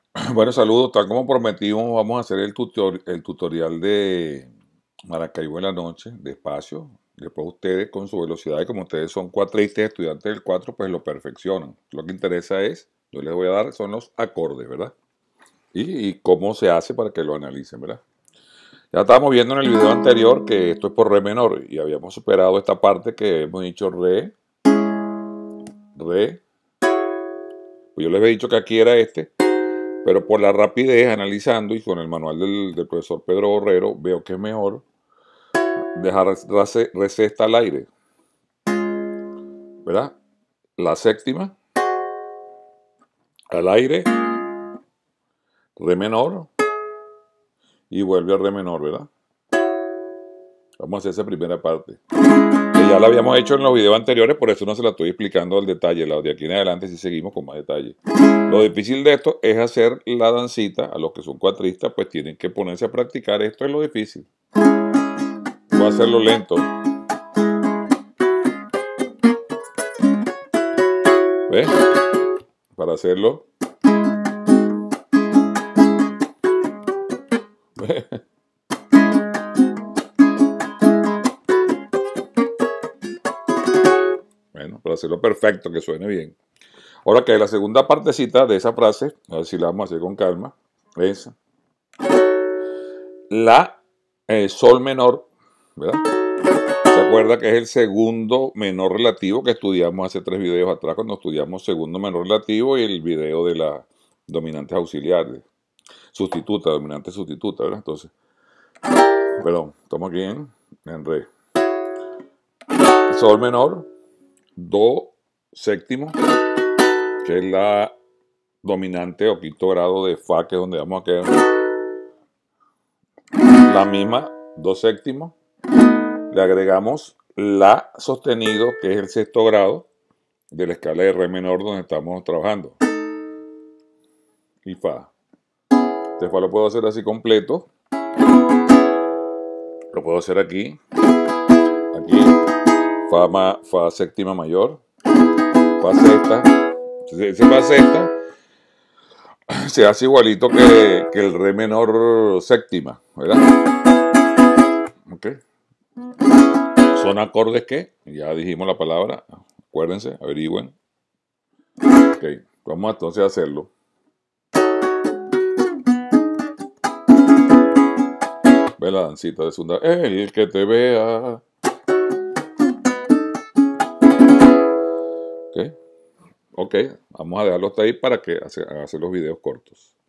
Bueno, saludos. Tal como prometimos, vamos a hacer el tutorial de Maracaibo en la noche, despacio. Después ustedes con su velocidad, y como ustedes son cuatristas, estudiantes del 4, pues lo perfeccionan. Lo que interesa es, yo les voy a dar, son los acordes, ¿verdad? Y cómo se hace para que lo analicen, ¿verdad? Ya estábamos viendo en el video anterior que esto es por re menor y habíamos superado esta parte que hemos dicho re, re. Pues yo les había dicho que aquí era este. Pero por la rapidez, analizando y con el manual del profesor Pedro Borrero, veo que es mejor dejar recesta al aire, ¿verdad? La séptima, al aire, re menor y vuelve a re menor, ¿verdad? Vamos a hacer esa primera parte. Que ya la habíamos hecho en los videos anteriores, por eso no se la estoy explicando al detalle. La de aquí en adelante sí seguimos con más detalle. Lo difícil de esto es hacer la dancita. A los que son cuatristas, pues tienen que ponerse a practicar. Esto es lo difícil. Voy a hacerlo lento. ¿Ves? Para hacerlo. Bueno, para hacerlo perfecto, que suene bien. Ahora que la segunda partecita de esa frase, a ver si la vamos a hacer con calma, es la sol menor, ¿verdad? ¿Se acuerda que es el segundo menor relativo que estudiamos hace 3 videos atrás cuando estudiamos segundo menor relativo y el video de las dominantes auxiliares? Sustituta, dominante sustituta, ¿verdad? Entonces, perdón, estamos aquí en re. Sol menor, do séptimo, que es la dominante o quinto grado de fa, que es donde vamos a quedar. La misma, do séptimo. Le agregamos la sostenido, que es el sexto grado de la escala de re menor donde estamos trabajando. Y fa. Este fa lo puedo hacer así completo. Lo puedo hacer aquí. Aquí. Fa séptima mayor. Fa sexta. Ese fa sexta se hace igualito que el re menor séptima, ¿verdad? Ok. Son acordes que, ya dijimos la palabra, acuérdense, averigüen. Ok, vamos entonces a hacerlo. Ve la dancita de segunda. El que te vea. Ok, ok, vamos a dejarlo hasta ahí para que hacer los videos cortos.